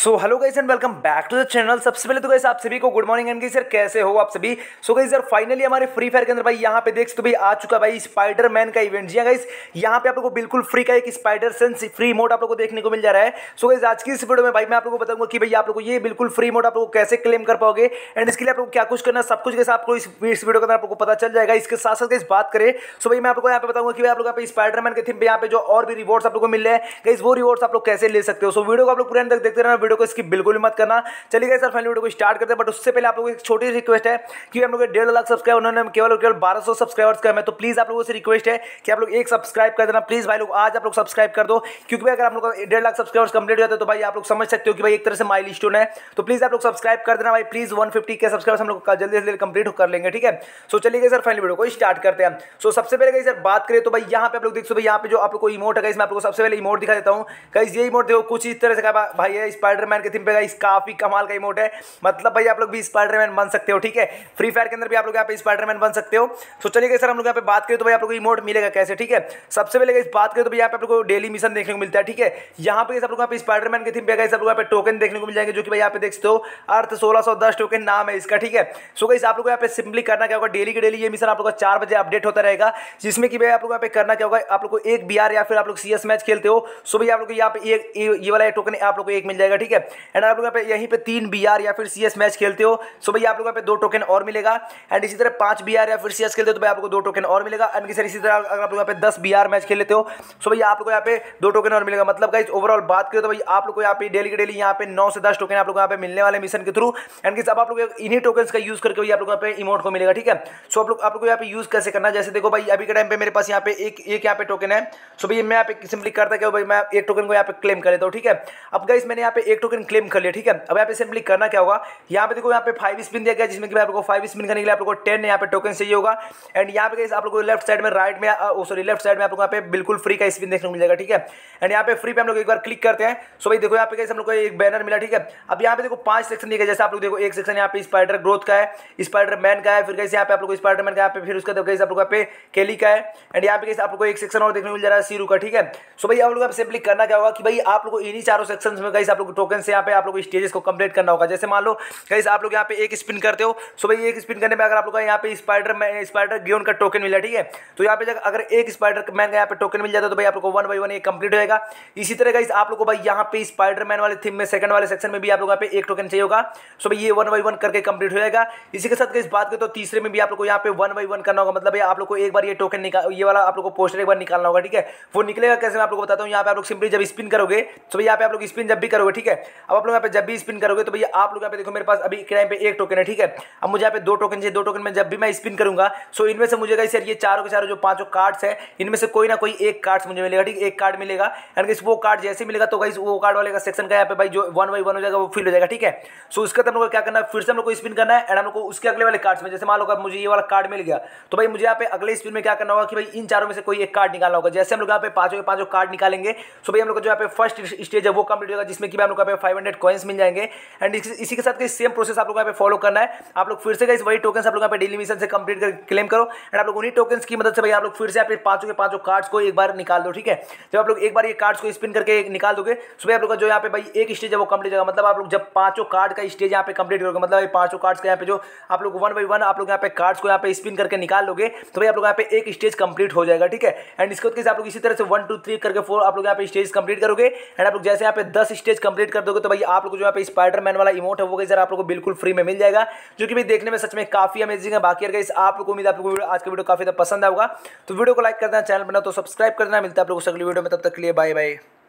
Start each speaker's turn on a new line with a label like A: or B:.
A: So hello guys and welcome back to the channel. सबसे पहले तो गाइस आप सभी को गुड मॉर्निंग एंड सर कैसे हो आप सभी। सो गाइस सर फाइनली हमारे फ्री फायर के अंदर भाई यहाँ पे देख सकते हो भाई आ चुका भाई स्पाइडरमैन का इवेंट। जी गाइस यहाँ पे आप लोगों को बिल्कुल फ्री का एक स्पाइडर सेंस फ्री मोड आप लोगों को देखने को मिल जा रहा है। सो गाइस आज की इस वीडियो में भाई मैं आप लोगों को बताऊंगा कि भाई आप लोगों को ये बिल्कुल फ्री मोड आप लोगों को कैसे क्लेम कर पाओगे एंड इसके लिए आप लोग क्या कुछ करना सब कुछ आपको इस वीडियो के अंदर आपको पता चल जाएगा। इसके साथ साथ इस बात करें सो भाई मैं आपको यहाँ पे बताऊंगा कि भाई आप लोग यहाँ पे स्पाइडरमैन के थीम पे यहाँ पे जो और भी रिवॉर्ड्स आप लोगों को मिल रहे हैं गाइस वो रिवॉर्ड्स आप लोग कैसे ले सकते हो। सो वीडियो को आप लोग पूरे अंत तक देखते रहना, वीडियो को स्किप बिल्कुल मत करना। चलिए सर फाइनल वीडियो को स्टार्ट करते हैं, बट उससे पहले आप लोगों को एक छोटी सी रिक्वेस्ट है कि हम लोग 1.5 लाख सब्सक्राइबर उन्होंने केवल 1200 सब्सक्राइबर्स का है, तो प्लीज आप लोगों से रिक्वेस्ट है कि आप लोग एक सब्सक्राइब कर देना प्लीज भाई लोग, आज आप लोग सब्सक्राइब कर दो क्योंकि भाई अगर आप लोग 1.5 लाख सब्सक्राइबर्स कंप्लीट हो जाते तो भाई आप लोग समझ सकते हो कि भाई एक तरह से माइलस्टोन है। तो प्लीज आप लोग सब्सक्राइब कर देना भाई प्लीज। 150 के सब्सक्राइबर्स हम लोग जल्दी से जल्दी कंप्लीट कर लेंगे, ठीक है। सो चलिए सर फाइनल वीडियो को स्टार्ट करते हैं। सो सबसे पहले सर बात करें तो भाई यहाँ पे आप लोग देख सकते हो यहाँ पे जो आप लोग को इमोट है, मैं आपको सबसे पहले इमोट दिखा देता हूँ। गाइस ये इमोट देखो कुछ इस तरह से भाई है स्पाइडरमैन के थीम पे गाइस काफी कमाल का इमोट है, मतलब भाई आप लोग भी स्पाइडरमैन बन सकते हो, ठीक है। फ्री फायर के अंदर भी आप लोग यहाँ पे स्पाइडरमैन बन सकते हो। सो चलिए सर हम लोग यहाँ पे बात करें तो भाई आप लोग को इमोट मिलेगा कैसे, ठीक है। सबसे पहले इस बात करें तो भाई यहाँ पे आप लोग को डेली मिशन देखने को मिलता है, ठीक है। यहाँ पे आप लोग यहाँ पे स्पाइडरमैन के थीम पे आप लोग यहाँ पे टोकन देखने को मिल जाएंगे जो कि भाई यहाँ पे देख सकते हो अर्थ 1610 टोकन नाम है इसका, ठीक है। सो गाइस आप लोग यहाँ पे सिंपली करना क्या होगा, डेली के डेली ये मिशन आप लोग का 4 बजे अपडेट होता रहेगा, जिसमें कि भाई आप लोग यहाँ पे करना क्या होगा, आप लोग को एक बीआर या फिर आप लोग सीएस मैच खेलते हो सो भाई आप लोग को यहाँ पे ये वाला टोकन आप लोग को एक मिल जाएगा, ठीक है। एंड आप लोग यहाँ पे यहीं पे 3 बीआर या फिर सीएस मैच खेलते हो सो भाई आप लोग यहाँ पे 2 टोकन और मिलेगा। एंड इसी तरह 5 बीआर या फिर सीएस खेलते हो तो भाई आपको 2 टोकन और मिलेगा। एंड इसी तरह अगर आप लोग यहाँ पे 10 बीआर मैच खेल लेते हो सो भाई आप लोग यहाँ पे 2 टोकन और मिलेगा। मतलब गाइस ओवरऑल बात करें तो भाई आप लोग को यहाँ पे डेली के डेली यहाँ पे 9 से 10 टोकन आप लोग यहाँ पे मिलने वाले मिशन के थ्रू। एंड अब आप लोग इन्हीं टोकन का यूज करके आप लोग यहाँ पे इमोट को मिलेगा, ठीक है। सो आप लोग यहाँ पे यूज कैसे करना है, जैसे देखो भाई अभी के टाइम पे मेरे पास यहाँ पे एक यहाँ पे टोकन है। सो भाई मैं यहाँ पे सिंपली करता क्या भाई मैं एक टोकन को यहाँ पे क्लेम कर लेता हूँ, ठीक है। अब गाइस मैंने यहाँ पे एक टोकन क्लेम कर लिया, ठीक है। अब यहाँ पे सिंपली करना क्या होगा, यहाँ पे देखो यहाँ पे 5 स्पिन दिया गया जिसमें कि आप लोगों को 5 स्पिन करने के लिए आप लोगों को 10 यहाँ पे टोकन चाहिए होगा। एंड यहाँ पे गाइस आप लोगों को लेफ्ट साइड में राइट में सॉरी लेफ्ट साइड में आप लोग यहाँ पे बिल्कुल फ्री का स्पिन देखने को मिल जाएगा, ठीक है। एंड यहाँ पे फ्री पे हम लोग एक बार क्लिक करते हैं सो भाई देखो यहाँ पे गाइस हम लोग को एक बैनर मिला, ठीक है। अब यहाँ पे देखो 5 सेक्शन दिए गए, जैसे आप लोग देखो एक सेक्शन यहाँ पे स्पाइडर ग्रोथ का है, स्पाइडरमैन का है, फिर गाइस यहाँ पे आप लोग को स्पाइडरमैन का यहाँ पे फिर उसका देखो गाइस आप लोग यहाँ पे केली का है। एंड यहाँ पे गाइस आप लोग को एक सेक्शन और देखने को मिल जा रहा है सीरू का, ठीक है। सो भाई आप लोग सिंपली करना क्या होगा कि भाई आप लोग को इन्हीं चारों सेक्शंस में गाइस आप लोग टोकन से यहाँ पे आप लोग स्टेजेस को कंप्लीट करना होगा। जैसे मान लो गाइस आप लोग यहाँ पे एक स्पिन करते हो सो भाई एक स्पिन करने में अगर आप लोग यहाँ पे स्पाइडर ग्योन का टोकन मिला, ठीक है। तो यहाँ पे अगर एक स्पाइडरमैन का यहाँ पे टोकन मिल जाता है तो भाई आप लोग को 1 बाय 1 ये कंप्लीट होगा। इसी तरह गाइस आप लोग को भाई यहाँ पे स्पाइडरमैन वाले थीम में सेकंड वाले सेक्शन में भी आप लोग यहाँ पे एक टोकन चाहिए होगा सो भाई ये 1 बाय 1 करके कंप्लीट हो जाएगा। इसी के साथ गाइस बात करें तो तीसरे में भी आप लोग को यहाँ पे 1 बाय 1 करना होगा, मतलब आप लोग को एक बार ये टोकन निकाल ये वाला आप लोग को पोस्टर एक बार निकालना होगा, ठीक है। वो निकलेगा कैसे मैं आप लोग को बताता हूँ। यहाँ पे आप लोग सिंपली जब स्पिन करोगे तो भाई यहाँ पे आप लोग स्पिन जब भी करोगे, ठीक है। अब आप लोग यहाँ पे जब भी स्पिन करोगे तो भैया आप लोग यहाँ पे देखो मेरे पास अभी टाइम पे एक टोकन है, ठीक है। अब मुझे यहाँ पे 2 टोकन चाहिए, 2 टोकन में जब भी मैं स्पिन करूंगा सो इनमें से मुझे गाइस यार ये चारों के चारों जो 5 कार्ड्स है इनमें से कोई ना कोई एक कार्ड्स मुझे मिलेगा, ठीक है। एक कार्ड मिलेगा एंड गाइस वो कार्ड जैसे मिलेगा तो गाइस वो कार्ड वाले का सेक्शन का यहाँ पे भाई जो 1 बाय 1 हो जाएगा वो फिल हो जाएगा, ठीक है। सो उसका हम लोग क्या करना है, फिर से हम लोग को स्पिन करना है एंड हम लोग को उसके अगले वाले कार्ड्स में जैसे मान लो अगर मुझे ये वाला कार्ड मिल गया तो भाई मुझे यहाँ पे अगले स्पिन में क्या करना होगा कि भाई इन चारों में से कोई एक कार्ड निकालना होगा। जैसे हम लोग यहाँ पे 5 के 5 कार्ड निकालेंगे सो भाई हम लोग को जो यहाँ पे फर्स्ट स्टेज है वो कंप्लीट होगा जिसमें कि हम लोग यहाँ पे 500 कॉइंस मिल जाएंगे। एंड इसी के साथ सेम प्रोसेस आप लोग यहाँ पे फॉलो करना है। आप लोग फिर से गाइस वही टोकन आप लोग यहाँ पे डेली मिशन से कंप्लीट कर क्लेम करो एंड आप लोग उन्हीं टोकन्स की मदद से भाई आप लोग फिर से यहाँ पे 5 के 5 कार्ड्स को एक बार निकाल दो, ठीक है। जब आप लोग एक बार ये कार्ड्स को स्पिन करके निकाल दोगे सो भाई आप लोग का जो यहाँ पे भाई एक स्टेज है वो कंप्लीट होगा। मतलब आप लोग जब 5 कार्ड का स्टेज यहाँ पे कंप्लीट करोगे, मतलब 5 कार्ड्स का यहाँ पे जो आप लोग 1 बाय 1 आप लोग यहाँ पे कार्ड्स को यहाँ पे स्पिन करके निकाल लोगे तो भाई आप लोग यहाँ पे एक स्टेज कंप्लीट हो जाएगा, ठीक है। एंड इसके बाद आप लोग इसी तरह से 1 2 3 करके 4 आप लोग यहाँ पे स्टेज कंप्लीट करोगे एंड आप लोग जैसे यहाँ पे 10 स्टेज कंप्लीट कर दोगे तो भाई आप लोग को जो यहाँ पे स्पाइडरमैन वाला इमोट है वो गाइस आप लोग को बिल्कुल फ्री में मिल जाएगा, जो कि भाई देखने में सच में काफी अमेजिंग है। बाकी गाइस आप लोग को उम्मीद है आप लोग को आज का वीडियो काफी पसंद आएगा, तो वीडियो को लाइक कर देना, चैनल बना तो सब्सक्राइब कर देना। मिलता है आप लोगों को अगली वीडियो में, तब तक के लिए बाय बाय।